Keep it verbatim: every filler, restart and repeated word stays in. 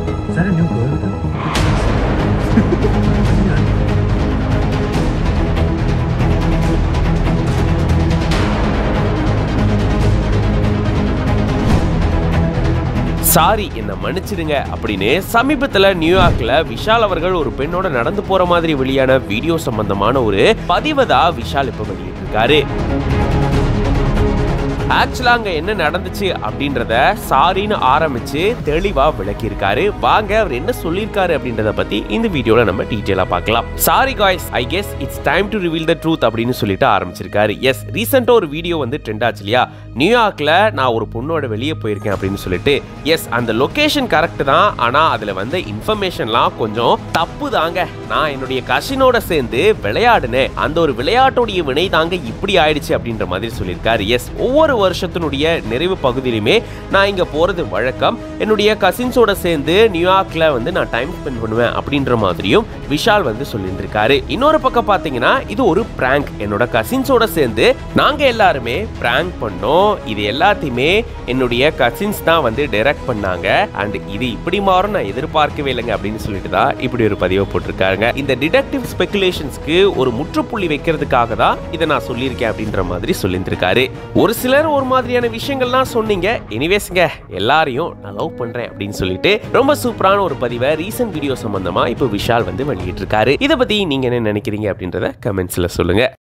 Is that a new girl? Sorry என்ன மன்னிச்சிடுங்க அப்படின்னு சமீபத்துல நியூயார்க்ல விஷால் அவர்கள் ஒரு பெண்ணோட நடந்து போற மாதிரி வெளியான வீடியோ சம்பந்தமான ஒரு பதிவை தான் விஷால் இப்ப வெளியிட்டிருக்காரு. ஆக்சுவலா அங்க என்ன நடந்துச்சு அப்படின்றத சாரின்னு ஆரம்பிச்சு தெளிவா விளக்கியிருக்காரு. வாங்க அவர் என்ன சொல்லியிருக்காரு அப்படின்றத பத்தி இந்த வீடியோல நம்ம டீடைலா பார்க்கலாம். Sorry guys, I guess it's time to reveal the truth அப்படின்னு சொல்லிட்டு ஆரம்பிச்சிருக்காரு. எஸ், ரீசெண்டா ஒரு வீடியோ வந்து ட்ரெண்ட் ஆச்சு இல்லையா, நியூயார்க்ல நான் ஒரு பொண்ணோட வெளியே போயிருக்கேன் அப்படின்னு சொல்லிட்டு. எஸ், அந்த லொகேஷன் கரெக்ட் தான், ஆனா அதுல வந்து இன்ஃபர்மேஷன்லாம் கொஞ்சம் தப்பு தாங்க. நான் என்னுடைய கசினோட சேர்ந்து விளையாடுனேன், அந்த ஒரு விளையாட்டுடைய வினை தாங்க இப்படி ஆயிடுச்சு அப்படின்ற மாதிரி சொல்லியிருக்காரு. எஸ், ஒவ்வொரு வருஷத்தினுடைய நிறைவு பகுதியிலுமே நான் இங்க போறது வழக்கம். என்னுடைய கசின்ஸோட சேர்ந்து நியூயார்க்ல வந்து நான் டைம் ஸ்பெண்ட் பண்ணுவேன் அப்படின்ற மாதிரியும் விஷால் வந்து சொல்லியிருக்காரு. இன்னொரு பக்கம் பாத்தீங்கன்னா இது ஒரு பிராங்க். என்னோட கசின்ஸோட சேர்ந்து நாங்க எல்லாருமே பிராங்க் பண்ணோம். இது எல்லாத்தையுமே என்னுடைய கசின்ஸ் தான் வந்து டைரக்ட் பண்ணாங்க. அண்ட் இது இப்படி மாறும் நான் எதிர்பார்க்கவே இல்லைங்க அப்படின்னு சொல்லிட்டு தான் இப்படி ஒரு பதிவை போட்டிருக்காங்க. இந்த டிடெக்டிவ் ஸ்பெகுலேஷன்ஸ்க்கு ஒரு முற்றுப்புள்ளி வைக்கிறதுக்காக தான் இதை நான் சொல்லியிருக்கேன் அப்படின்ற மாதிரி சொல்லியிருக்காரு. ஒரு சிலர் ஒரு மாதிரியான விஷயங்கள்லாம் சொன்னீங்க. எனிவேஸ்ங்க, எல்லாரையும் நான் லவ் பண்றேன் அப்படின்னு சொல்லிட்டு ரொம்ப சூப்பரான ஒரு பதிவை ரீசன்ட் வீடியோ சம்பந்தமா இப்போ விஷால் வந்து வெளியிட்டு இருக்காரு. இதை பத்தி நீங்க என்ன நினைக்கிறீங்க அப்படின்றத கமெண்ட்ஸ்ல சொல்லுங்க.